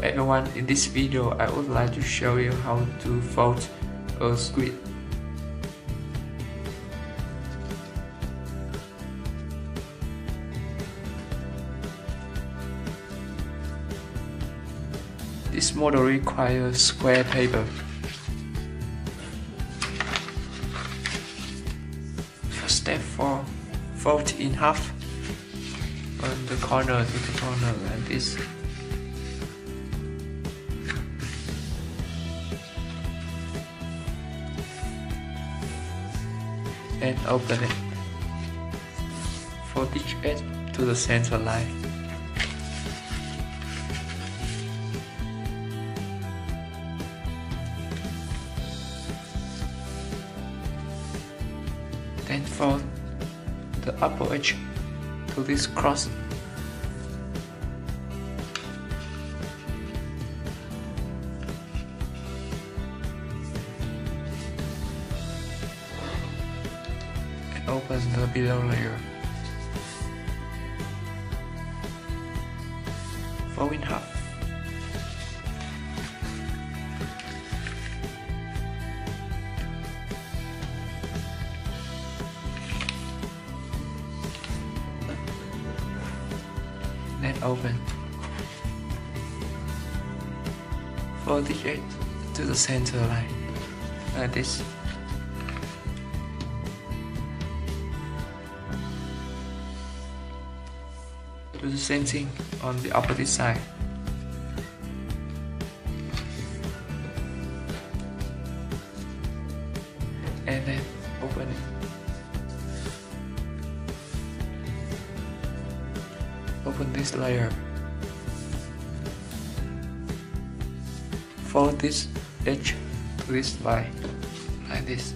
Hi everyone, in this video I would like to show you how to fold a squid. This model requires square paper. First step 4, fold in half on the corner to the corner like this. And open it. Fold each edge to the center line. Then fold the upper edge to this cross. And open the below layer. Fold in half. Then open. Fold the edge to the center line, like this. Do the same thing on the opposite side. And then open it. Open this layer. Fold this edge to this line, like this.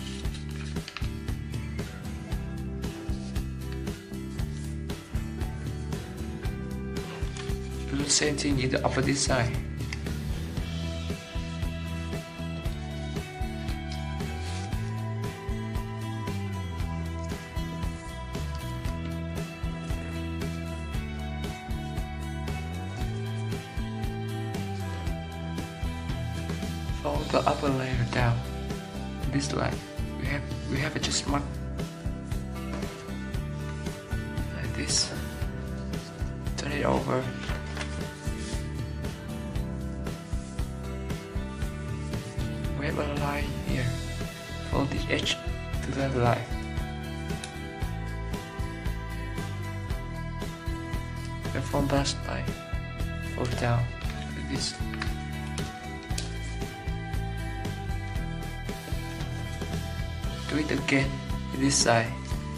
Do the same thing in the opposite side. Fold the upper layer down. This line, we have a just mark like this. Turn it over. We have a line here. Fold the edge to that line. And from that line, fold down like this. Do it again with this side.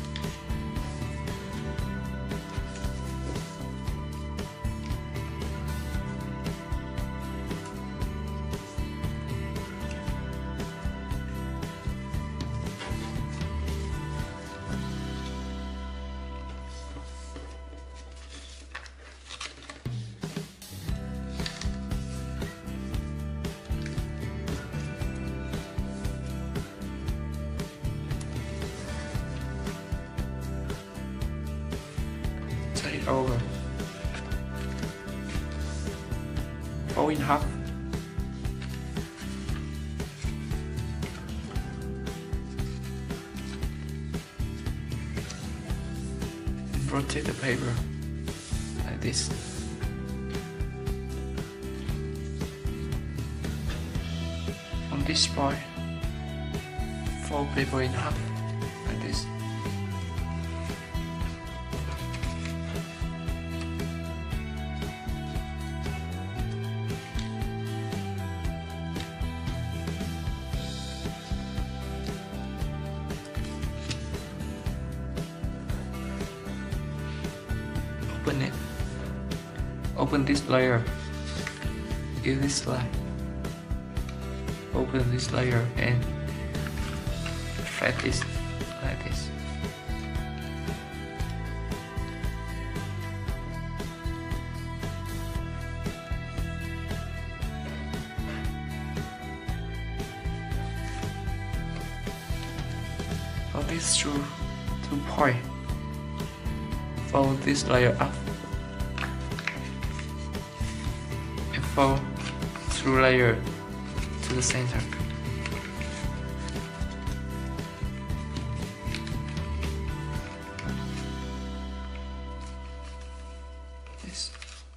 Turn it over. Fold in half. And rotate the paper like this. On this point, fold paper in half like this. Open it. Open this layer. Use this line. Open this layer and flat this like this. Fold this through 2 points. Fold this layer up fold through layer to the center. This.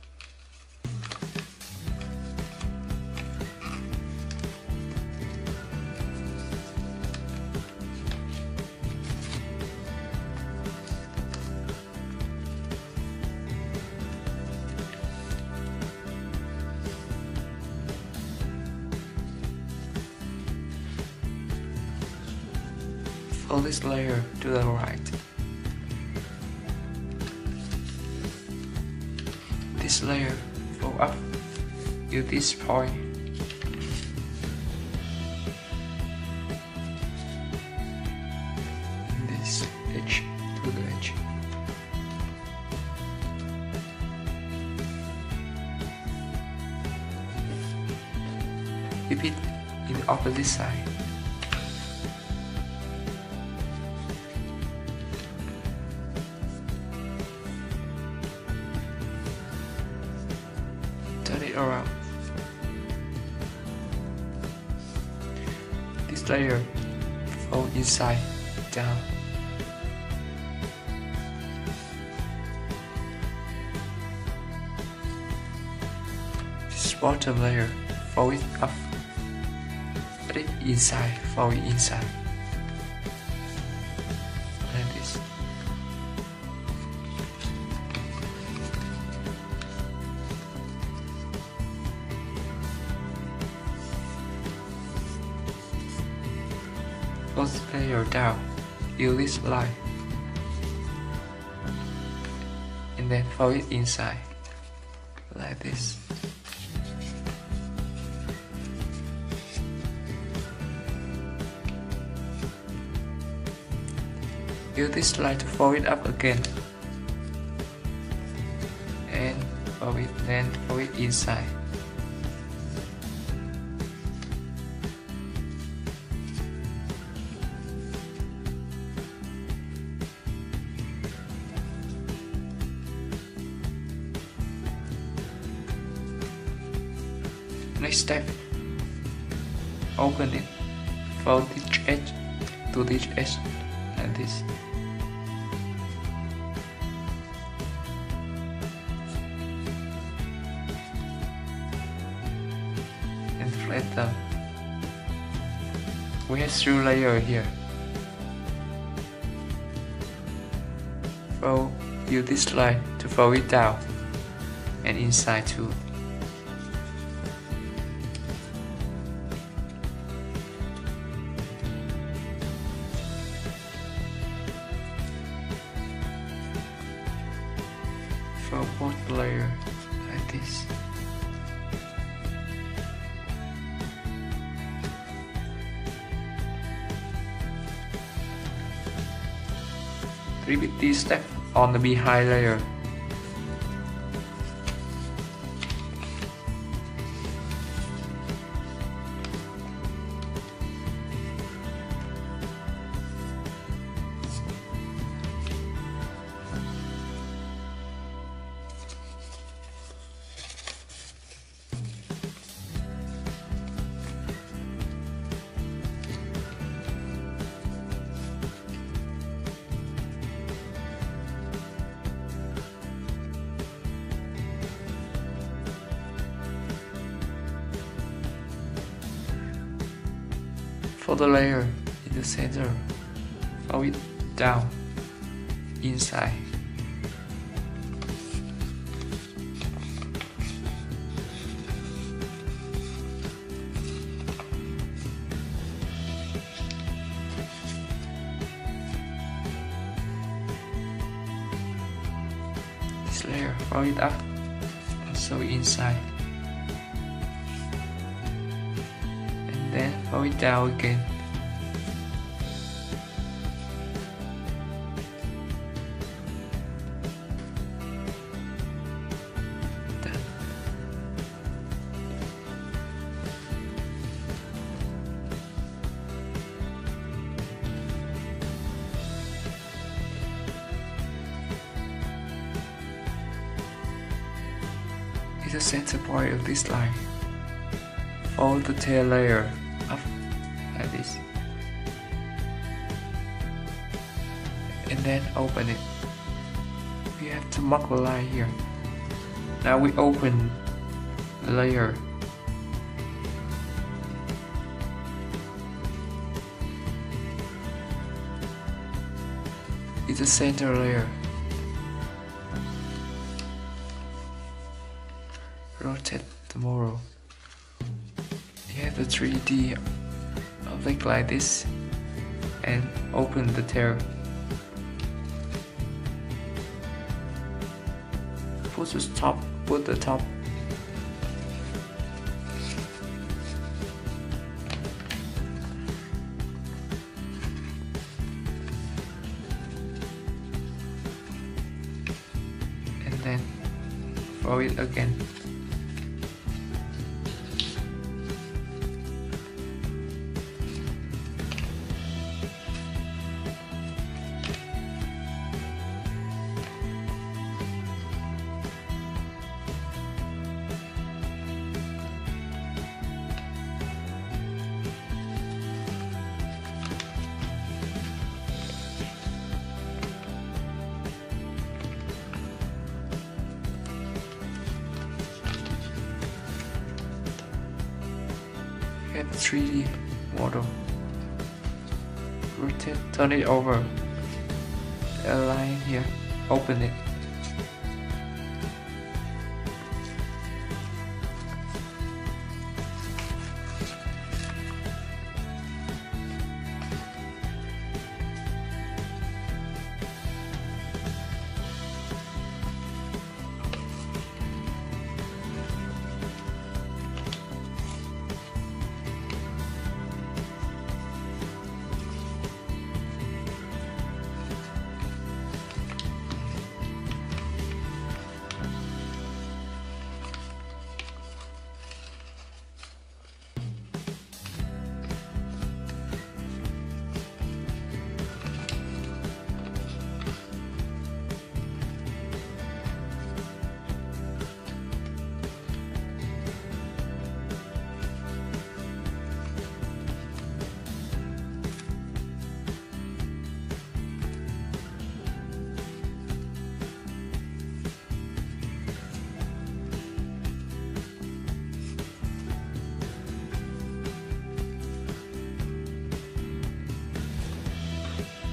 Fold this layer to the right. This layer fold up to this point. And this edge to the edge. Repeat in the opposite side. Turn it around. This layer fold inside down. This bottom layer fold it up. Put it inside, fold it inside. Like this. Fold this layer down, use this line, and then fold it inside, like this. Use this line to fold it up again, and then fold it inside. Next step, open it, fold each edge to each edge like this. And flat them. We have 3 layers here. Use this line to fold it down and inside too. Fold both layers like this. Repeat this step on the behind layer. For the layer in the center, fold it down, inside. This layer, fold it up, also inside. Then fold it down again. Done. is the center point of this line. Fold the tail layer up like this, and then open it. We have to mark the line here. Now we open the layer. It's the center layer. Rotate the model. You have the 3D object like this, and open the tail. Put the top. And then fold it again. Get the 3D model. Rotate, turn it over. Align here. Open it.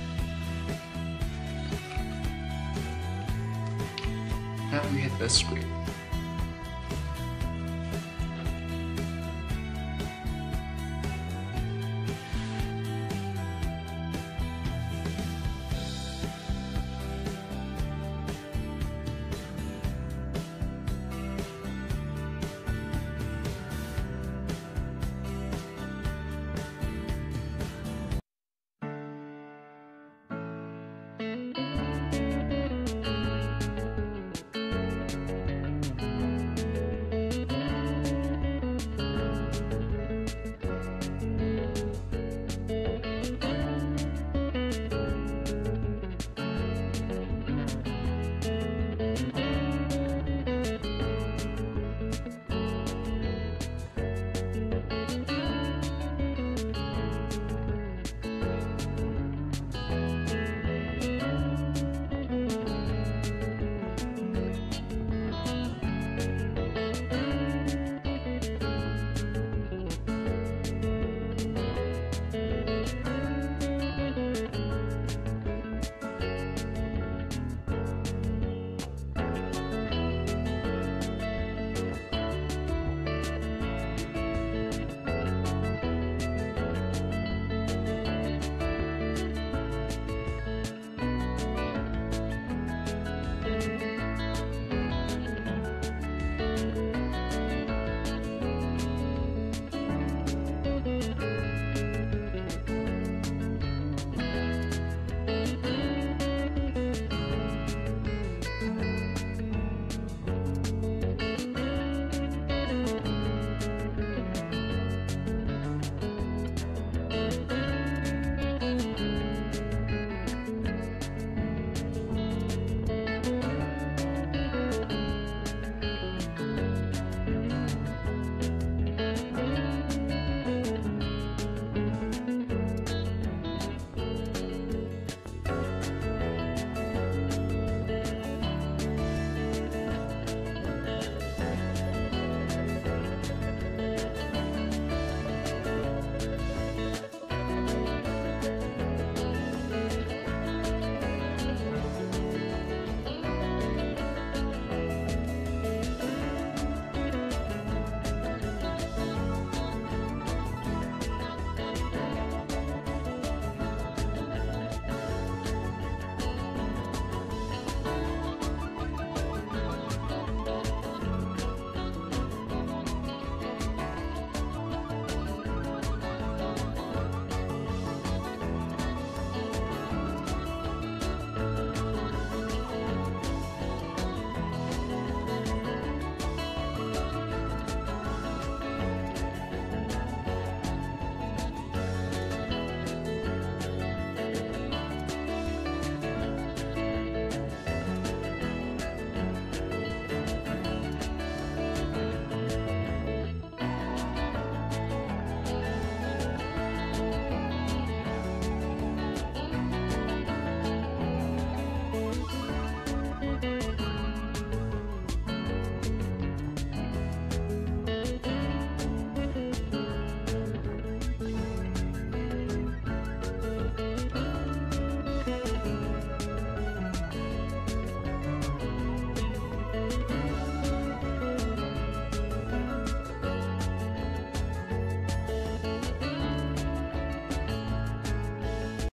Now we hit the script.